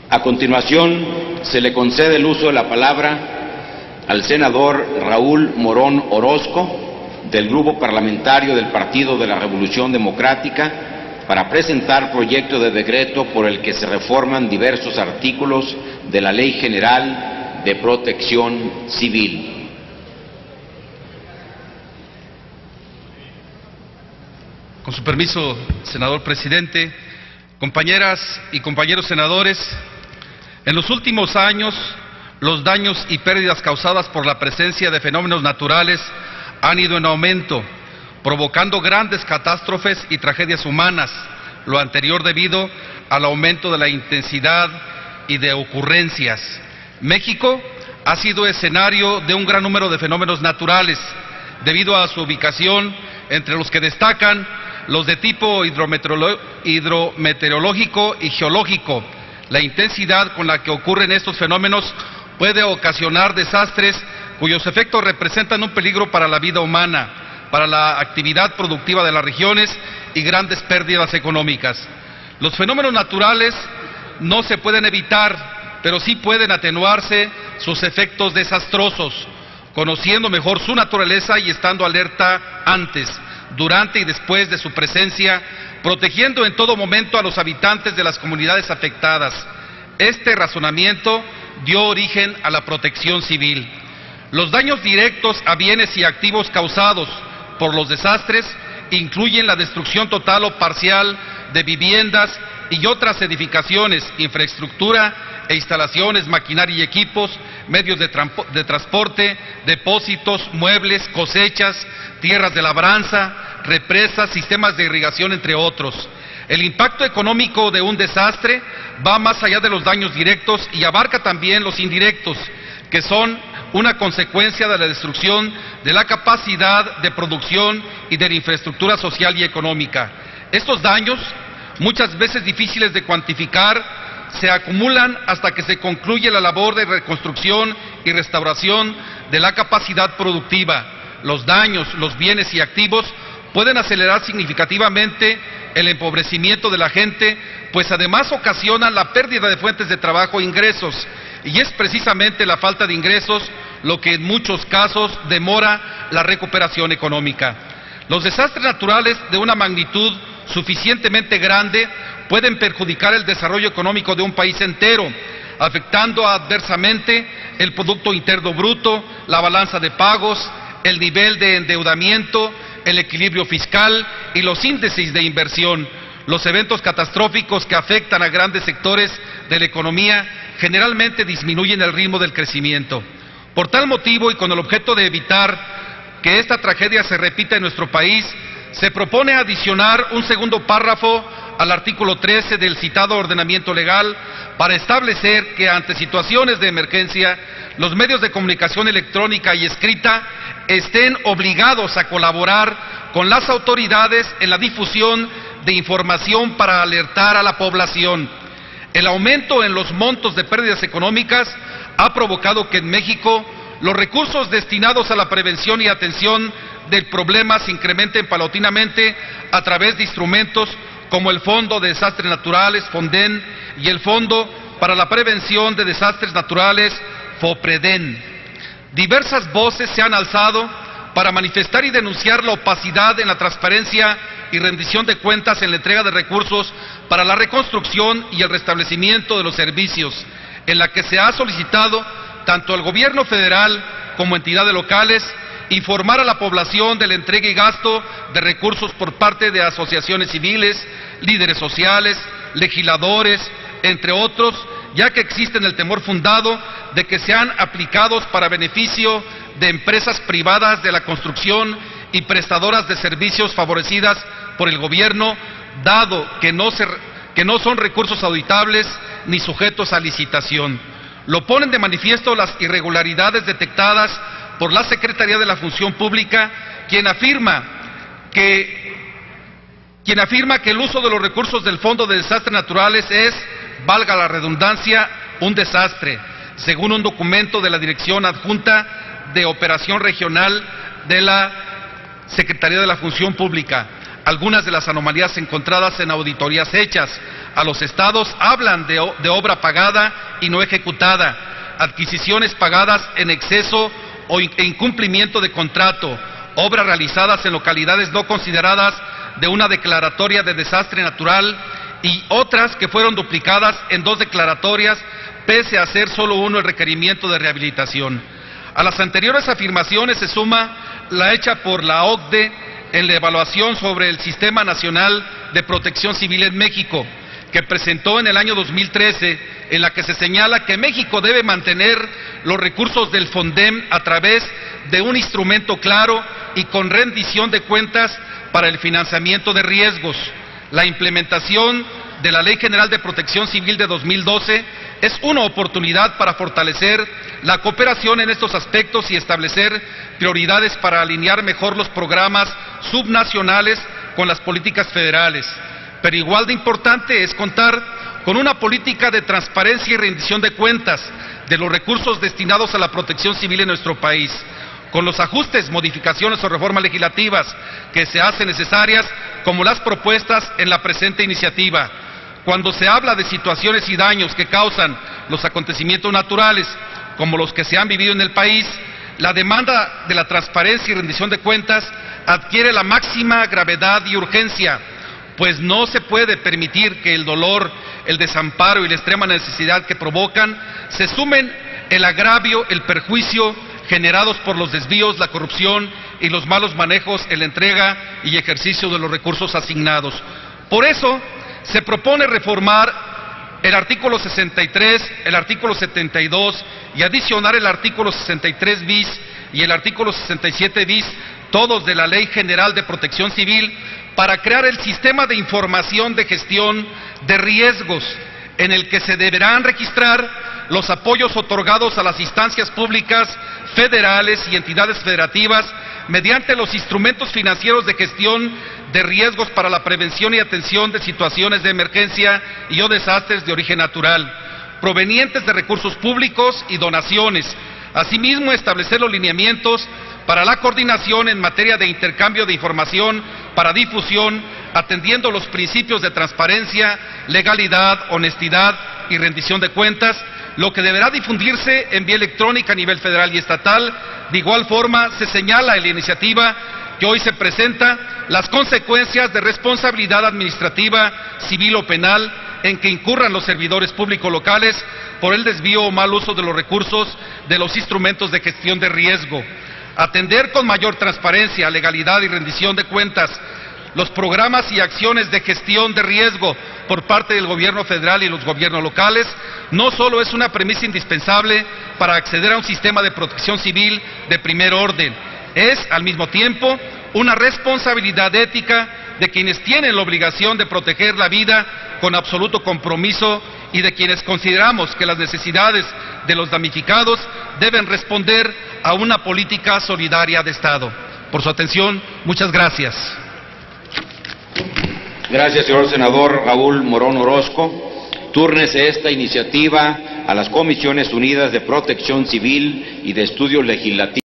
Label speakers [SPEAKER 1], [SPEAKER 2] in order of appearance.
[SPEAKER 1] A continuación, se le concede el uso de la palabra al senador Raúl Morón Orozco, del Grupo Parlamentario del Partido de la Revolución Democrática, para presentar proyecto de decreto por el que se reforman diversos artículos de la Ley General de Protección Civil.
[SPEAKER 2] Con su permiso, senador presidente, compañeras y compañeros senadores, en los últimos años, los daños y pérdidas causadas por la presencia de fenómenos naturales han ido en aumento, provocando grandes catástrofes y tragedias humanas, lo anterior debido al aumento de la intensidad y de ocurrencias. México ha sido escenario de un gran número de fenómenos naturales, debido a su ubicación, entre los que destacan los de tipo hidrometeorológico y geológico. La intensidad con la que ocurren estos fenómenos puede ocasionar desastres cuyos efectos representan un peligro para la vida humana, para la actividad productiva de las regiones y grandes pérdidas económicas. Los fenómenos naturales no se pueden evitar, pero sí pueden atenuarse sus efectos desastrosos, conociendo mejor su naturaleza y estando alerta antes, durante y después de su presencia, protegiendo en todo momento a los habitantes de las comunidades afectadas. Este razonamiento dio origen a la protección civil. Los daños directos a bienes y activos causados por los desastres incluyen la destrucción total o parcial de viviendas y otras edificaciones, infraestructura e instalaciones, maquinaria y equipos, medios de transporte, depósitos, muebles, cosechas, tierras de labranza, represas, sistemas de irrigación, entre otros. El impacto económico de un desastre va más allá de los daños directos y abarca también los indirectos, que son una consecuencia de la destrucción de la capacidad de producción y de la infraestructura social y económica. Estos daños, muchas veces difíciles de cuantificar, se acumulan hasta que se concluye la labor de reconstrucción y restauración de la capacidad productiva. Los daños, los bienes y activos pueden acelerar significativamente el empobrecimiento de la gente, pues además ocasionan la pérdida de fuentes de trabajo e ingresos, y es precisamente la falta de ingresos lo que en muchos casos demora la recuperación económica. Los desastres naturales de una magnitud suficientemente grande pueden perjudicar el desarrollo económico de un país entero, afectando adversamente el Producto Interno Bruto, la balanza de pagos, el nivel de endeudamiento, el equilibrio fiscal y los índices de inversión. Los eventos catastróficos que afectan a grandes sectores de la economía generalmente disminuyen el ritmo del crecimiento. Por tal motivo, y con el objeto de evitar que esta tragedia se repita en nuestro país, se propone adicionar un segundo párrafo al artículo 13 del citado ordenamiento legal para establecer que ante situaciones de emergencia, los medios de comunicación electrónica y escrita estén obligados a colaborar con las autoridades en la difusión de información para alertar a la población. El aumento en los montos de pérdidas económicas ha provocado que en México los recursos destinados a la prevención y atención del problema se incrementen paulatinamente a través de instrumentos como el Fondo de Desastres Naturales, FONDEN, y el Fondo para la Prevención de Desastres Naturales, FOPREDEN. Diversas voces se han alzado para manifestar y denunciar la opacidad en la transparencia y rendición de cuentas en la entrega de recursos para la reconstrucción y el restablecimiento de los servicios, en la que se ha solicitado tanto al gobierno federal como entidades locales informar a la población de la entrega y gasto de recursos por parte de asociaciones civiles, líderes sociales, legisladores, entre otros, ya que existe el temor fundado de que sean aplicados para beneficio de empresas privadas de la construcción y prestadoras de servicios favorecidas por el gobierno, dado que no son recursos auditables ni sujetos a licitación. Lo ponen de manifiesto las irregularidades detectadas por la Secretaría de la Función Pública, quien afirma que el uso de los recursos del Fondo de Desastres Naturales es, valga la redundancia, un desastre, según un documento de la Dirección Adjunta de Operación Regional de la Secretaría de la Función Pública. Algunas de las anomalías encontradas en auditorías hechas a los estados hablan de obra pagada y no ejecutada, adquisiciones pagadas en exceso e incumplimiento de contrato, obras realizadas en localidades no consideradas de una declaratoria de desastre natural y otras que fueron duplicadas en 2 declaratorias, pese a ser solo uno el requerimiento de rehabilitación. A las anteriores afirmaciones se suma la hecha por la OCDE en la evaluación sobre el Sistema Nacional de Protección Civil en México, que presentó en el año 2013, en la que se señala que México debe mantener los recursos del FONDEM a través de un instrumento claro y con rendición de cuentas para el financiamiento de riesgos. La implementación de la Ley General de Protección Civil de 2012 es una oportunidad para fortalecer la cooperación en estos aspectos y establecer prioridades para alinear mejor los programas subnacionales con las políticas federales. Pero igual de importante es contar con una política de transparencia y rendición de cuentas de los recursos destinados a la protección civil en nuestro país, con los ajustes, modificaciones o reformas legislativas que se hacen necesarias, como las propuestas en la presente iniciativa. Cuando se habla de situaciones y daños que causan los acontecimientos naturales, como los que se han vivido en el país, la demanda de la transparencia y rendición de cuentas adquiere la máxima gravedad y urgencia, pues no se puede permitir que el dolor, el desamparo y la extrema necesidad que provocan se sumen el agravio, el perjuicio generados por los desvíos, la corrupción y los malos manejos en la entrega y ejercicio de los recursos asignados. Por eso, se propone reformar el artículo 63, el artículo 72 y adicionar el artículo 63 bis y el artículo 67 bis, todos de la Ley General de Protección Civil, para crear el sistema de información de gestión de riesgos, en el que se deberán registrar los apoyos otorgados a las instancias públicas, federales y entidades federativas mediante los instrumentos financieros de gestión de riesgos para la prevención y atención de situaciones de emergencia y o desastres de origen natural, provenientes de recursos públicos y donaciones. Asimismo, establecer los lineamientos para la coordinación en materia de intercambio de información para difusión, atendiendo los principios de transparencia, legalidad, honestidad y rendición de cuentas, lo que deberá difundirse en vía electrónica a nivel federal y estatal. De igual forma, se señala en la iniciativa que hoy se presenta las consecuencias de responsabilidad administrativa, civil o penal en que incurran los servidores públicos locales por el desvío o mal uso de los recursos de los instrumentos de gestión de riesgo. Atender con mayor transparencia, legalidad y rendición de cuentas los programas y acciones de gestión de riesgo por parte del gobierno federal y los gobiernos locales no solo es una premisa indispensable para acceder a un sistema de protección civil de primer orden, es al mismo tiempo una responsabilidad ética de quienes tienen la obligación de proteger la vida con absoluto compromiso y de quienes consideramos que las necesidades de los damnificados deben responder a una política solidaria de Estado. Por su atención, muchas gracias.
[SPEAKER 1] Gracias, señor senador Raúl Morón Orozco. Túrnese esta iniciativa a las Comisiones Unidas de Protección Civil y de Estudios Legislativos.